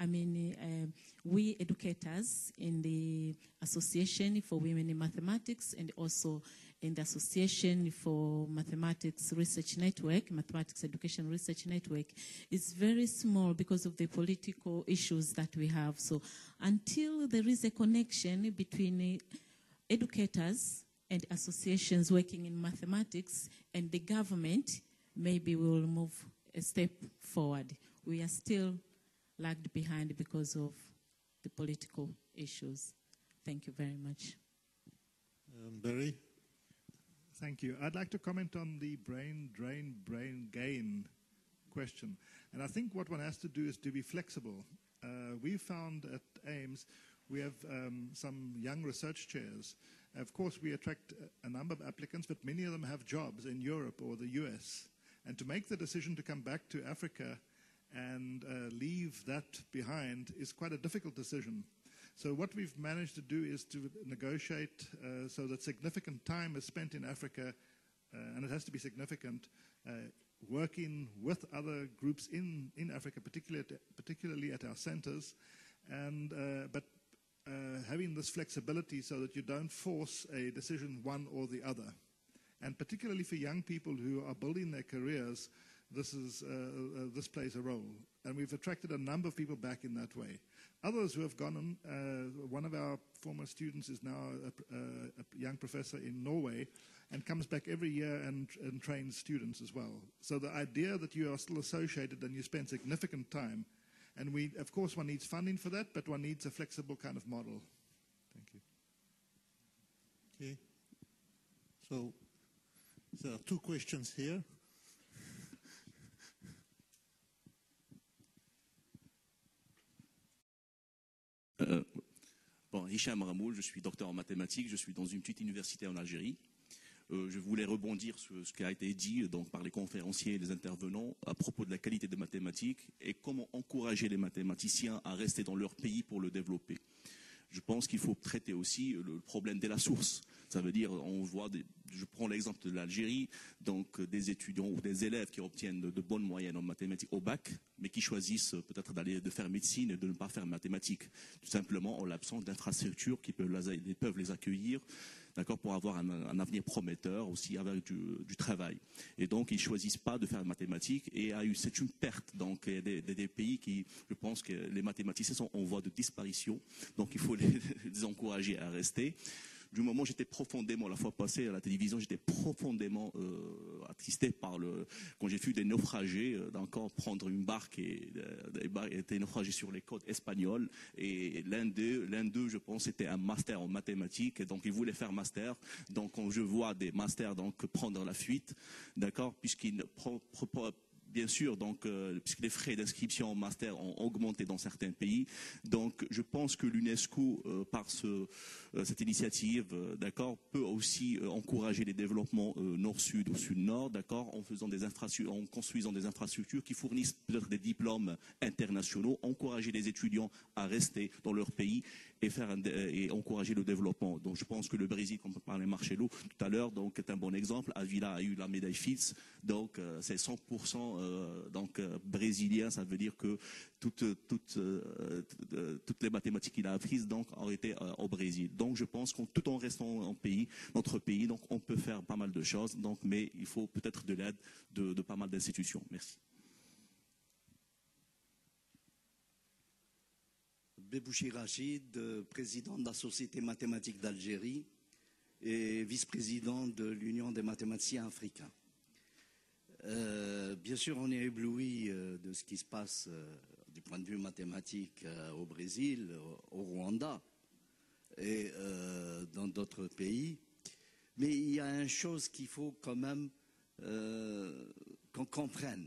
[SPEAKER 5] we educators in the Association for Women in Mathematics and also in the Association for Mathematics Research Network, Mathematics Education Research Network, is very small because of the political issues that we have. So until there is a connection between educators and associations working in mathematics and the government, maybe we will move a step forward. We are still lagged behind because of the political issues. Thank you very much.
[SPEAKER 1] Barry?
[SPEAKER 3] Thank you. I'd like to comment on the brain drain, brain gain question. And I think what one has to do is to be flexible. We found at AIMS, we have some young research chairs. Of course, we attract a number of applicants, but many of them have jobs in Europe or the US. And to make the decision to come back to Africa and leave that behind is quite a difficult decision. So what we've managed to do is to negotiate so that significant time is spent in Africa, and it has to be significant, working with other groups in Africa, particularly at our centers, and but having this flexibility so that you don't force a decision one or the other. And particularly for young people who are building their careers, this plays a role. And we've attracted a number of people back in that way. Others who have gone on, one of our former students is now a young professor in Norway and comes back every year and trains students as well. So the idea that you are still associated and you spend significant time, and of course one needs funding for that, but one needs a flexible kind of model. Thank you.
[SPEAKER 1] Okay. So there are two questions here.
[SPEAKER 10] Hicham Ramoul, je suis docteur en mathématiques, je suis dans une petite université en Algérie. Je voulais rebondir sur ce qui a été dit donc, par les conférenciers et les intervenants à propos de la qualité des mathématiques et comment encourager les mathématiciens à rester dans leur pays pour le développer. Je pense qu'il faut traiter aussi le problème de la source. Ça veut dire, on voit, je prends l'exemple de l'Algérie, donc des étudiants ou des élèves qui obtiennent de bonnes moyennes en mathématiques au bac, mais qui choisissent peut-être de faire médecine et de ne pas faire mathématiques, tout simplement en l'absence d'infrastructures qui peuvent les accueillir, d'accord, pour avoir un avenir prometteur aussi avec du travail. Et donc, ils ne choisissent pas de faire mathématiques et c'est une perte. Donc, il y a des pays qui, je pense que les mathématiciens sont en voie de disparition. Donc, il faut les encourager à rester. Du moment où j'étais profondément, la fois passée à la télévision, j'étais profondément attristé par quand j'ai vu des naufragés d'encore prendre une barque et étaient naufragés sur les côtes espagnoles. Et l'un d'eux, je pense, était un master en mathématiques. Et donc, il voulait faire master. Donc, quand je vois des masters prendre la fuite, d'accord, puisqu'ils ne bien sûr, donc, puisque les frais d'inscription en master ont augmenté dans certains pays. Donc, je pense que l'UNESCO, par cette initiative, d'accord, peut aussi encourager les développements nord-sud ou sud-nord, d'accord, en construisant des infrastructures qui fournissent peut-être des diplômes internationaux, encourager les étudiants à rester dans leur pays et encourager le développement. Donc, je pense que le Brésil, comme on parlait Marcelo tout à l'heure, donc est un bon exemple. Avila a eu la médaille Fields, donc c'est 100% brésilien. Ça veut dire que toutes les mathématiques qu'il a apprises donc ont été au Brésil. Donc, je pense que tout en restant notre pays, donc on peut faire pas mal de choses. Donc, mais il faut peut-être de l'aide de pas mal d'institutions. Merci.
[SPEAKER 11] Bebouchi Rachid, président de la Société mathématique d'Algérie et vice-président de l'Union des mathématiciens africains. Bien sûr, on est ébloui de ce qui se passe du point de vue mathématique au Brésil, au Rwanda et dans d'autres pays. Mais il y a une chose qu'il faut quand même qu'on comprenne.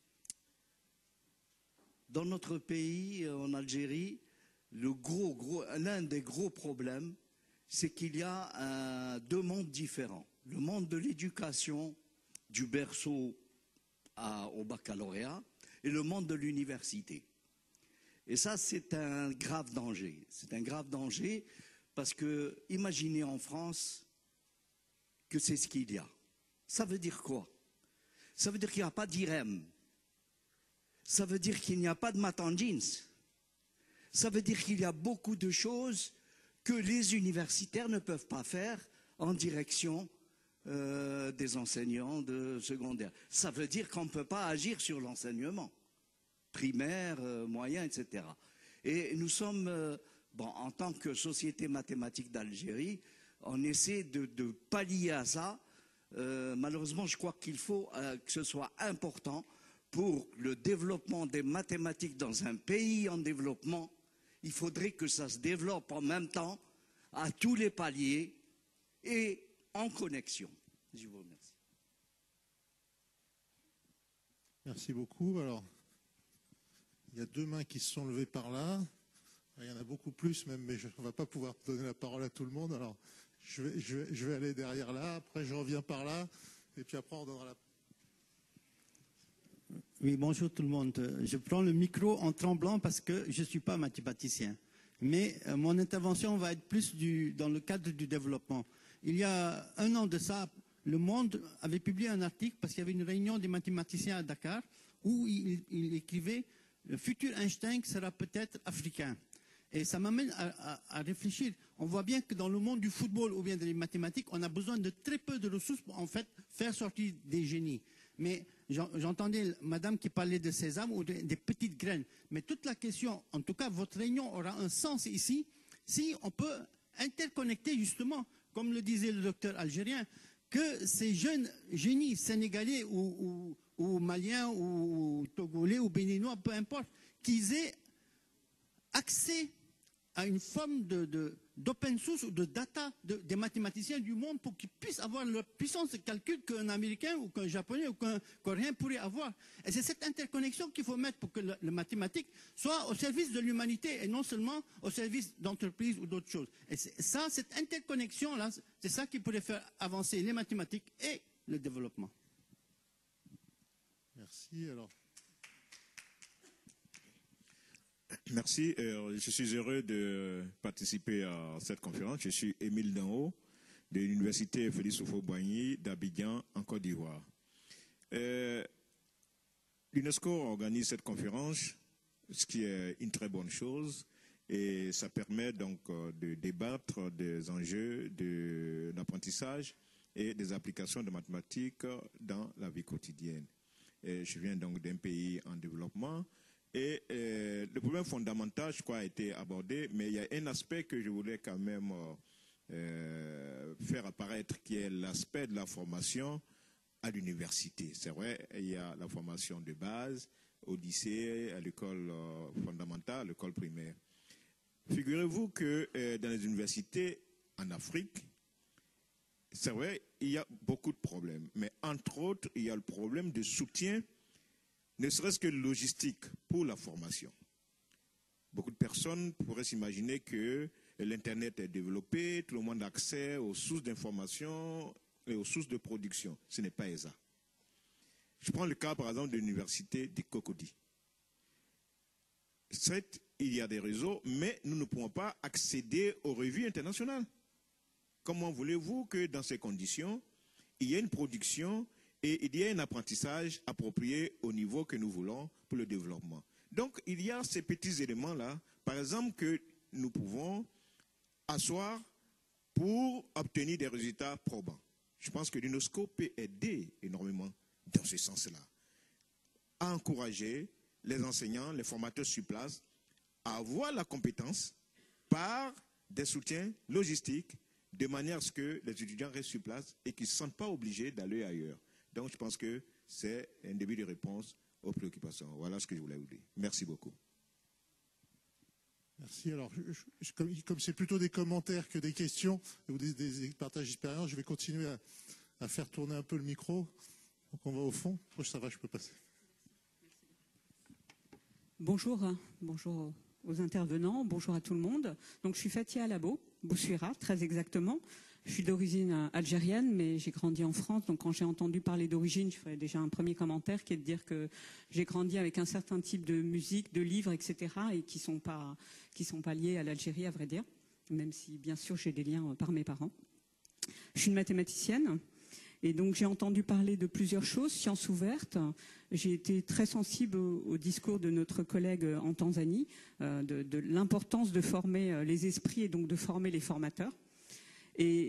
[SPEAKER 11] Dans notre pays, en Algérie, l'un des gros problèmes, c'est qu'il y a deux mondes différents. Le monde de l'éducation, du berceau au baccalauréat, et le monde de l'université. Et ça, c'est un grave danger. C'est un grave danger parce que, imaginez en France que c'est ce qu'il y a. Ça veut dire quoi? Ça veut dire qu'il n'y a pas d'IREM. Ça veut dire qu'il n'y a pas de maths en jeans. Ça veut dire qu'il y a beaucoup de choses que les universitaires ne peuvent pas faire en direction des enseignants de secondaire. Ça veut dire qu'on ne peut pas agir sur l'enseignement primaire, moyen, etc. Et nous sommes, en tant que Société mathématique d'Algérie, on essaie de pallier à ça. Malheureusement, je crois qu'il faut que ce soit important pour le développement des mathématiques dans un pays en développement. Il faudrait que ça se développe en même temps à tous les paliers et en connexion. Je vous remercie.
[SPEAKER 1] Merci beaucoup. Alors, il y a deux mains qui se sont levées par là. Il y en a beaucoup plus même, mais on ne va pas pouvoir donner la parole à tout le monde. Alors, je vais aller derrière là, après je reviens par là, et puis après on donnera la...
[SPEAKER 12] Oui, bonjour tout le monde. Je prends le micro en tremblant parce que je ne suis pas mathématicien. Mais mon intervention va être plus dans le cadre du développement. Il y a un an de ça, Le Monde avait publié un article parce qu'il y avait une réunion des mathématiciens à Dakar où il écrivait « Le futur Einstein sera peut-être africain ». Et ça m'amène à réfléchir. On voit bien que dans le monde du football ou bien des mathématiques, on a besoin de très peu de ressources pour en fait faire sortir des génies. Mais j'entendais madame qui parlait de sésame ou des petites graines. Mais toute la question, en tout cas votre réunion aura un sens ici, si on peut interconnecter justement, comme le disait le docteur algérien, que ces jeunes génies sénégalais ou maliens ou togolais ou béninois, peu importe, qu'ils aient accès à une forme d'open source ou de data des mathématiciens du monde pour qu'ils puissent avoir la puissance de calcul qu'un Américain ou qu'un Japonais ou qu'un Coréen pourrait avoir. Et c'est cette interconnexion qu'il faut mettre pour que le mathématique soit au service de l'humanité et non seulement au service d'entreprises ou d'autres choses. Et ça, cette interconnexion-là, c'est ça qui pourrait faire avancer les mathématiques et le développement.
[SPEAKER 1] Merci. Alors.
[SPEAKER 13] Merci. Je suis heureux de participer à cette conférence. Je suis Émile Danho de l'Université Félix Houphouët-Boigny d'Abidjan en Côte d'Ivoire. L'UNESCO organise cette conférence, ce qui est une très bonne chose, et ça permet donc de débattre des enjeux de l'apprentissage et des applications de mathématiques dans la vie quotidienne. Je viens donc d'un pays en développement. Et le problème fondamental, je crois, a été abordé, mais il y a un aspect que je voulais quand même faire apparaître, qui est l'aspect de la formation à l'université. C'est vrai, il y a la formation de base, au lycée, à l'école fondamentale, à l'école primaire. Figurez-vous que dans les universités en Afrique, c'est vrai, il y a beaucoup de problèmes, mais entre autres, il y a le problème de soutien, ne serait-ce que logistique pour la formation. Beaucoup de personnes pourraient s'imaginer que l'Internet est développé, tout le monde a accès aux sources d'information et aux sources de production. Ce n'est pas exact. Je prends le cas, par exemple, de l'université de Cocody. Certes, il y a des réseaux, mais nous ne pouvons pas accéder aux revues internationales. Comment voulez-vous que, dans ces conditions, il y ait une production et il y a un apprentissage approprié au niveau que nous voulons pour le développement? Donc, il y a ces petits éléments-là, par exemple, que nous pouvons asseoir pour obtenir des résultats probants. Je pense que l'UNESCO peut aider énormément dans ce sens-là, à encourager les enseignants, les formateurs sur place, avoir la compétence par des soutiens logistiques, de manière à ce que les étudiants restent sur place et qu'ils ne se sentent pas obligés d'aller ailleurs. Donc, je pense que c'est un début de réponse aux préoccupations. Voilà ce que je voulais vous dire. Merci beaucoup.
[SPEAKER 1] Merci. Alors, comme c'est plutôt des commentaires que des questions ou des partages d'expérience, je vais continuer à faire tourner un peu le micro. Donc, on va au fond. Ça va, je peux passer.
[SPEAKER 14] Bonjour, bonjour aux intervenants, bonjour à tout le monde. Donc, je suis Fatia Alabo, Boussouira, très exactement. Je suis d'origine algérienne, mais j'ai grandi en France. Donc, quand j'ai entendu parler d'origine, je ferais déjà un premier commentaire qui est de dire que j'ai grandi avec un certain type de musique, de livres, etc., et qui sont pas liés à l'Algérie, à vrai dire, même si, bien sûr, j'ai des liens par mes parents. Je suis une mathématicienne. Et donc, j'ai entendu parler de plusieurs choses, sciences ouvertes. J'ai été très sensible au discours de notre collègue en Tanzanie, de l'importance de former les esprits et donc de former les formateurs. Et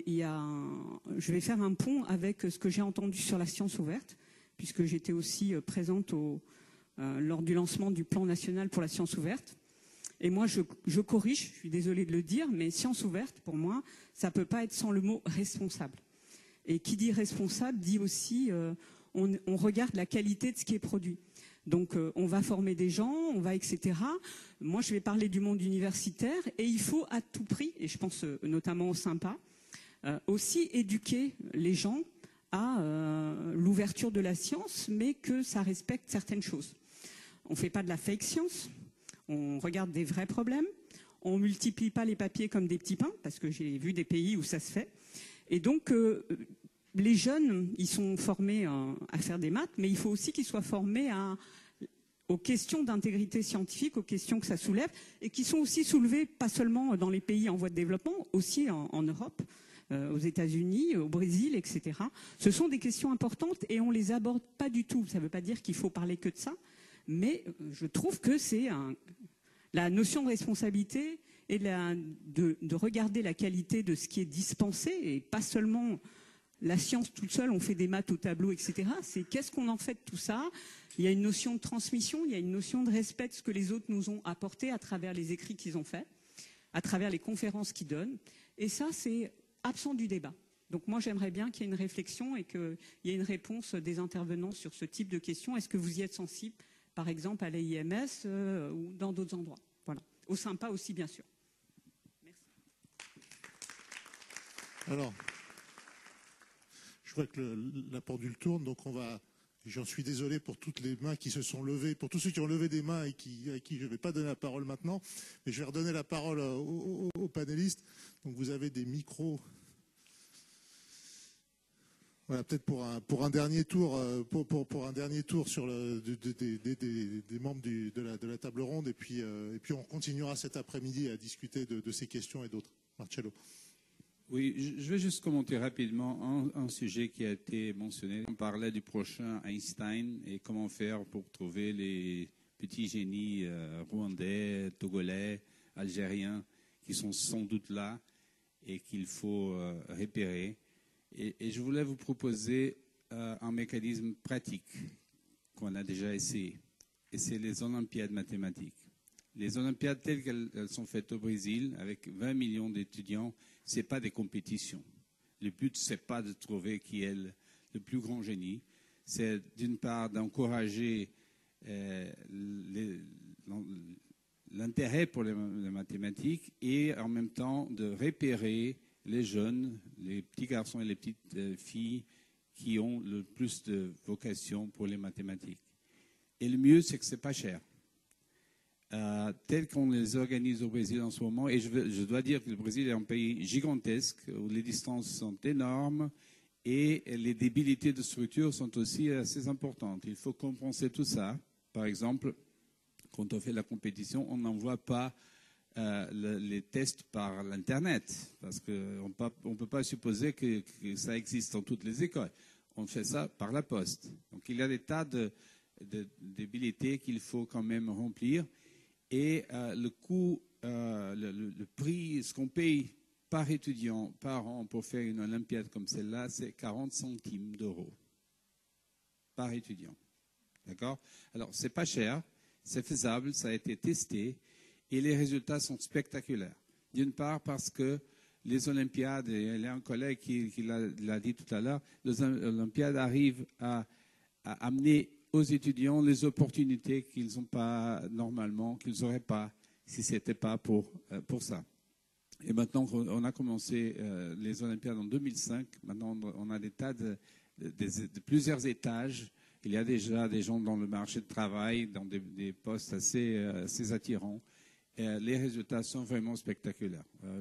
[SPEAKER 14] je vais faire un pont avec ce que j'ai entendu sur la science ouverte, puisque j'étais aussi présente lors du lancement du plan national pour la science ouverte. Et moi, je corrige, je suis désolée de le dire, mais science ouverte, pour moi, ça ne peut pas être sans le mot responsable. Et qui dit responsable dit aussi on regarde la qualité de ce qui est produit. Donc on va former des gens, on va etc. Moi je vais parler du monde universitaire et il faut à tout prix, et je pense notamment au SYMPA, aussi éduquer les gens à l'ouverture de la science, mais que ça respecte certaines choses. On ne fait pas de la fake science, on regarde des vrais problèmes, on ne multiplie pas les papiers comme des petits pains, parce que j'ai vu des pays où ça se fait. Et donc, les jeunes, ils sont formés à faire des maths, mais il faut aussi qu'ils soient formés aux questions d'intégrité scientifique, aux questions que ça soulève, et qui sont aussi soulevées pas seulement dans les pays en voie de développement, aussi en Europe, aux États-Unis, au Brésil, etc. Ce sont des questions importantes et on les aborde pas du tout. Ça ne veut pas dire qu'il faut parler que de ça, mais je trouve que c'est la notion de responsabilité et de regarder la qualité de ce qui est dispensé, et pas seulement la science toute seule, on fait des maths au tableau, etc. C'est qu'est-ce qu'on en fait de tout ça. Il y a une notion de transmission, il y a une notion de respect de ce que les autres nous ont apporté à travers les écrits qu'ils ont faits, à travers les conférences qu'ils donnent. Et ça, c'est absent du débat. Donc moi, j'aimerais bien qu'il y ait une réflexion et qu'il y ait une réponse des intervenants sur ce type de questions. Est-ce que vous y êtes sensible, par exemple, à l'AIMS ou dans d'autres endroits? Voilà. Au SYMPA aussi, bien sûr.
[SPEAKER 1] Alors, je vois que la pendule tourne, donc j'en suis désolé pour toutes les mains qui se sont levées, pour tous ceux qui ont levé des mains et à qui je ne vais pas donner la parole maintenant, mais je vais redonner la parole aux panélistes. Donc vous avez des micros. Voilà, peut-être pour un dernier tour, pour un dernier tour sur des membres de la table ronde, et puis on continuera cet après-midi à discuter de ces questions et d'autres. Marcello.
[SPEAKER 6] Oui, je vais juste commenter rapidement un sujet qui a été mentionné. On parlait du prochain Einstein et comment faire pour trouver les petits génies rwandais, togolais, algériens qui sont sans doute là et qu'il faut repérer. Et je voulais vous proposer un mécanisme pratique qu'on a déjà essayé. Et c'est les Olympiades mathématiques. Les Olympiades telles qu'elles sont faites au Brésil, avec 20 millions d'étudiants, ce n'est pas des compétitions. Le but, ce n'est pas de trouver qui est le plus grand génie. C'est d'une part d'encourager l'intérêt pour les mathématiques et en même temps de repérer les jeunes, les petits garçons et les petites filles qui ont le plus de vocation pour les mathématiques. Et le mieux, c'est que ce n'est pas cher. Tel qu'on les organise au Brésil en ce moment, et je dois dire que le Brésil est un pays gigantesque, où les distances sont énormes et les débilités de structure sont aussi assez importantes. Il faut compenser tout ça. Par exemple, quand on fait la compétition, on n'envoie pas les tests par l'Internet, parce qu'on ne peut pas supposer que ça existe dans toutes les écoles. On fait ça par la poste. Donc il y a des tas de débilités qu'il faut quand même remplir. Et le coût, le prix, ce qu'on paye par étudiant, par an pour faire une Olympiade comme celle-là, c'est 40 centimes d'euros par étudiant. D'accord? Alors, c'est pas cher, c'est faisable, ça a été testé. Et les résultats sont spectaculaires. D'une part parce que les Olympiades, et il y a un collègue qui l'a dit tout à l'heure, les Olympiades arrivent à amener aux étudiants les opportunités qu'ils n'ont pas normalement, qu'ils n'auraient pas si ce n'était pas pour ça. Et maintenant qu'on a commencé les Olympiades en 2005, maintenant on a des tas de plusieurs étages. Il y a déjà des gens dans le marché de travail, dans des postes assez attirants. Et les résultats sont vraiment spectaculaires.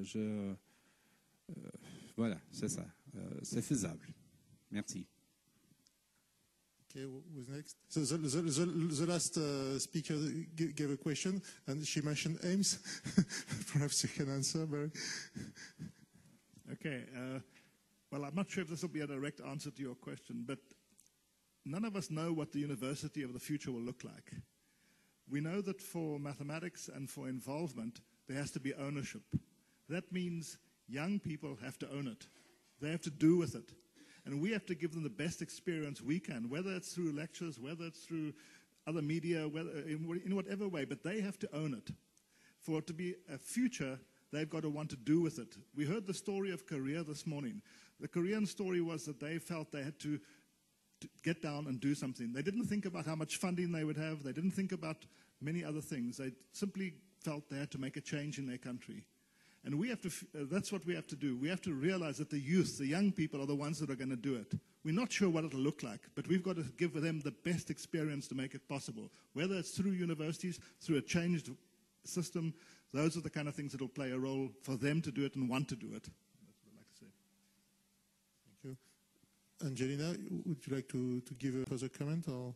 [SPEAKER 6] Voilà, c'est ça. C'est faisable. Merci.
[SPEAKER 1] Okay, who's next? So the last speaker gave a question, and she mentioned aims. Perhaps you can answer, Barry.
[SPEAKER 3] Okay. Well, I'm not sure if this will be a direct answer to your question, but none of us know what the university of the future will look like. We know that for mathematics and for involvement, there has to be ownership. That means young people have to own it. They have to do with it. And we have to give them the best experience we can, whether it's through lectures, whether it's through other media, whether in whatever way, but they have to own it. For it to be a future, they've got to want to do with it. We heard the story of Korea this morning. The Korean story was that they felt they had to get down and do something. They didn't think about how much funding they would have. They didn't think about many other things. They simply felt they had to make a change in their country. And we have to, that's what we have to do. We have to realize that the youth, the young people, are the ones that are going to do it. We're not sure what it'll look like, but we've got to give them the best experience to make it possible. Whether it's through universities, through a changed system, those are the kind of things that will play a role for them to do it and want to do it. That's what I'd like to say.
[SPEAKER 1] Thank you. Angelina, would you like to give a further comment, or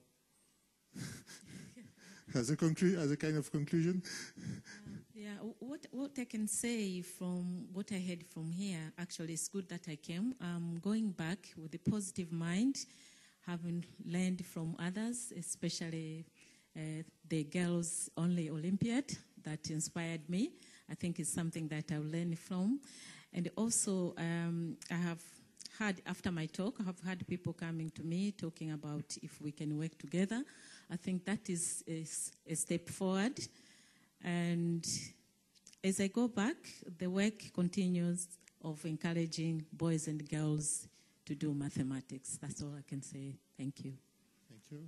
[SPEAKER 1] as a kind of conclusion?
[SPEAKER 5] Yeah, what I can say from what I heard from here, actually it's good that I came. I'm going back with a positive mind, having learned from others, especially the girls only Olympiad that inspired me. I think it's something that I've learned from. And also I have had, after my talk, I have had people coming to me talking about if we can work together. I think that is a step forward. And as I go back, the work continues of encouraging boys and girls to do mathematics. That's all I can say. Thank you.
[SPEAKER 1] Thank you.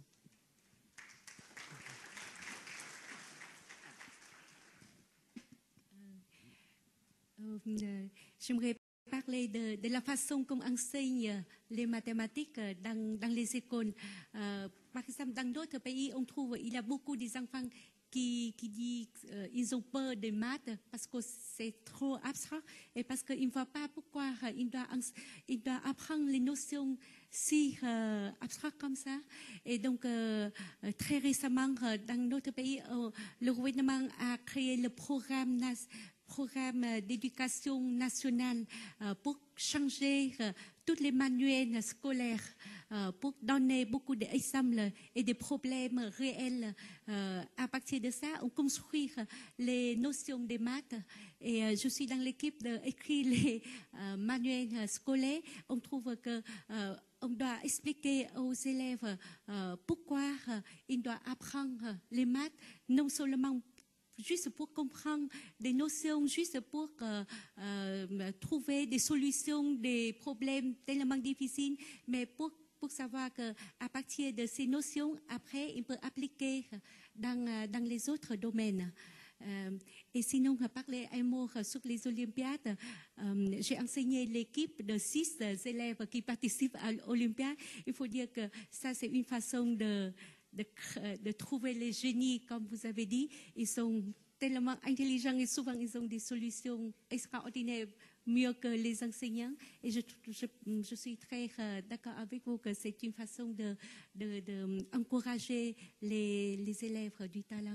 [SPEAKER 2] J'aimerais parler de la façon qu'on enseigne les mathématiques dans les écoles. Par exemple, dans d'autres pays, on trouve il y a beaucoup d'enfants qui disent ils ont peur des maths parce que c'est trop abstrait et parce qu'ils ne voient pas pourquoi ils doivent apprendre les notions si abstraites comme ça. Et donc, très récemment, dans notre pays, le gouvernement a créé le programme d'éducation nationale pour changer tous les manuels scolaires, pour donner beaucoup d'exemples et des problèmes réels. À partir de ça, on construit les notions des maths. Et je suis dans l'équipe d'écrire les manuels scolaires. On trouve que on doit expliquer aux élèves pourquoi ils doivent apprendre les maths, non seulement juste pour comprendre des notions, juste pour trouver des solutions des problèmes tellement difficiles, mais pour savoir qu'à partir de ces notions, après, il peut appliquer dans les autres domaines. Et sinon, parler un mot sur les Olympiades. J'ai enseigné l'équipe de 6 élèves qui participent à l'Olympiade. Il faut dire que ça, c'est une façon de trouver les génies, comme vous avez dit. Ils sont tellement intelligents et souvent ils ont des solutions extraordinaires, mieux que les enseignants. Et je suis très d'accord avec vous que c'est une façon d'encourager les élèves du talent.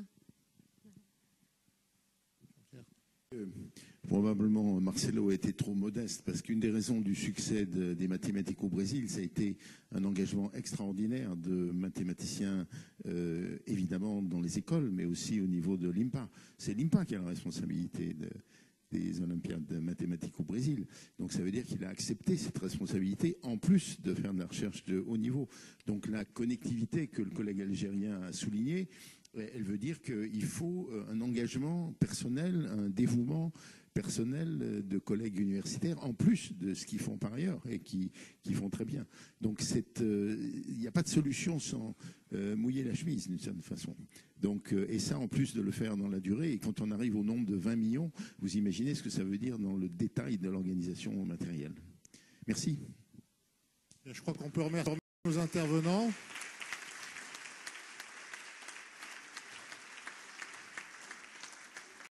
[SPEAKER 4] Probablement, Marcelo a été trop modeste parce qu'une des raisons du succès des mathématiques au Brésil, ça a été un engagement extraordinaire de mathématiciens, évidemment dans les écoles, mais aussi au niveau de l'IMPA. C'est l'IMPA qui a la responsabilité des Olympiades mathématiques au Brésil. Donc ça veut dire qu'il a accepté cette responsabilité en plus de faire de la recherche de haut niveau. Donc la connectivité que le collègue algérien a soulignée, elle veut dire qu'il faut un engagement personnel, un dévouement personnel de collègues universitaires, en plus de ce qu'ils font par ailleurs et qui font très bien. Donc il n'y a pas de solution sans mouiller la chemise d'une certaine façon. Donc, et ça, en plus de le faire dans la durée, et quand on arrive au nombre de 20 millions, vous imaginez ce que ça veut dire dans le détail de l'organisation matérielle. Merci.
[SPEAKER 1] Je crois qu'on peut remercier nos intervenants.